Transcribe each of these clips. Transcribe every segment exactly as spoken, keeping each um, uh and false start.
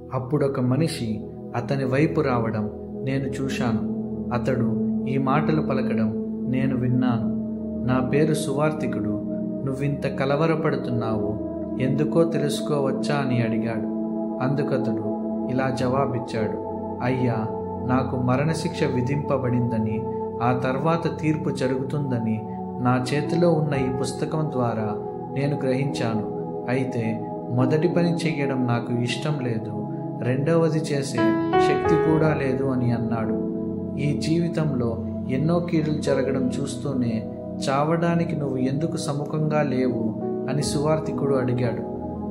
అప్పుడొక మనిషి అతని వైపు రావడం నేను చూశాను. అతడు ఈ మాటలు పలకడం నేను విన్నాను. నా పేరు సువార్తికుడు. నువ్వింత కలవరపడుతున్నావు, ఎందుకో తెలుసుకోవచ్చా అని అడిగాడు. అందుకతడు ఇలా జవాబిచ్చాడు, అయ్యా, నాకు మరణశిక్ష విధింపబడిందని, ఆ తర్వాత తీర్పు జరుగుతుందని నా చేతిలో ఉన్న ఈ పుస్తకం ద్వారా నేను గ్రహించాను. అయితే మొదటి పని చెయ్యడం నాకు ఇష్టం లేదు, రెండవది చేసే శక్తి కూడా లేదు అని అన్నాడు. ఈ జీవితంలో ఎన్నో కీడులు జరగడం చూస్తూనే చావడానికి నువ్వు ఎందుకు సముఖంగా లేవు అని సువార్తికుడు అడిగాడు.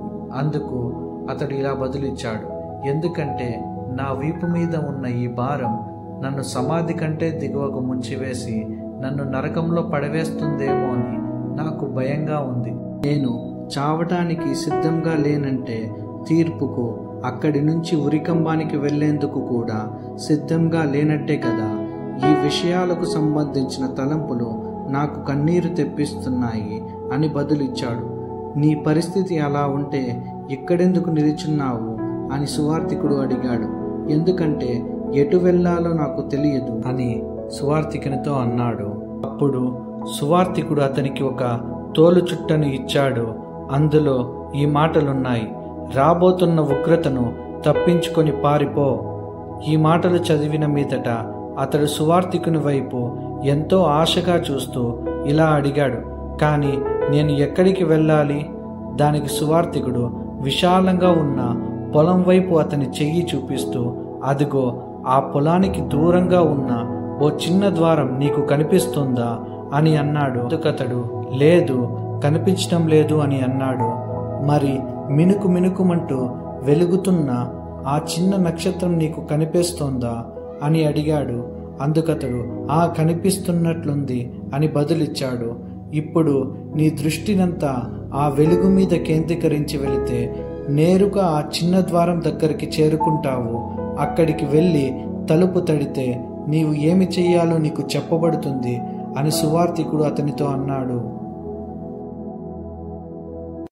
అందుకు అతడు ఇలా బదులిచ్చాడు, ఎందుకంటే నా వీపు మీద ఉన్న ఈ భారం నన్ను సమాధి కంటే దిగువకు ముంచివేసి నన్ను నరకంలో పడవేస్తుందేమో అని నాకు భయంగా ఉంది. నేను చావటానికి సిద్ధంగా లేనంటే తీర్పుకు, అక్కడి నుంచి ఉరికంబానికి వెళ్లేందుకు కూడా సిద్ధంగా లేనట్టే కదా. ఈ విషయాలకు సంబంధించిన తలంపులు నాకు కన్నీరు తెప్పిస్తున్నాయి అని బదులిచ్చాడు. నీ పరిస్థితి అలా ఉంటే ఇక్కడెందుకు నిలుచున్నావు అని సువార్తికుడు అడిగాడు. ఎందుకంటే ఎటు వెళ్ళాలో నాకు తెలియదు అని సువార్తికునితో అన్నాడు. అప్పుడు సువార్తికుడు అతనికి ఒక తోలు చుట్టను ఇచ్చాడు. అందులో ఈ మాటలున్నాయి, రాబోతున్న ఉగ్రతను తప్పించుకొని పారిపో. ఈ మాటలు చదివిన మీదట అతడు సువార్తికుని వైపు ఎంతో ఆశగా చూస్తూ ఇలా అడిగాడు, కానీ నేను ఎక్కడికి వెళ్ళాలి? దానికి సువార్తికుడు విశాలంగా ఉన్న పొలం వైపు అతని చెయ్యి చూపిస్తూ, అదిగో ఆ పొలానికి దూరంగా ఉన్న ఓ చిన్న ద్వారం నీకు కనిపిస్తుందా అని అన్నాడు. అందుకతడు లేదు, కనిపించడం లేదు అని అన్నాడు. మరి మినుకు మినుకుమంటూ వెలుగుతున్న ఆ చిన్న నక్షత్రం నీకు కనిపిస్తోందా అని అడిగాడు. అందుకతడు ఆ కనిపిస్తున్నట్లుంది అని బదులిచ్చాడు. ఇప్పుడు నీ దృష్టినంతా ఆ వెలుగు మీద కేంద్రీకరించి వెళితే నేరుగా ఆ చిన్న ద్వారం దగ్గరికి చేరుకుంటావు. అక్కడికి వెళ్ళి తలుపు తడితే నీవు ఏమి చెయ్యాలో నీకు చెప్పబడుతుంది అని సువార్తికుడు అతనితో అన్నాడు.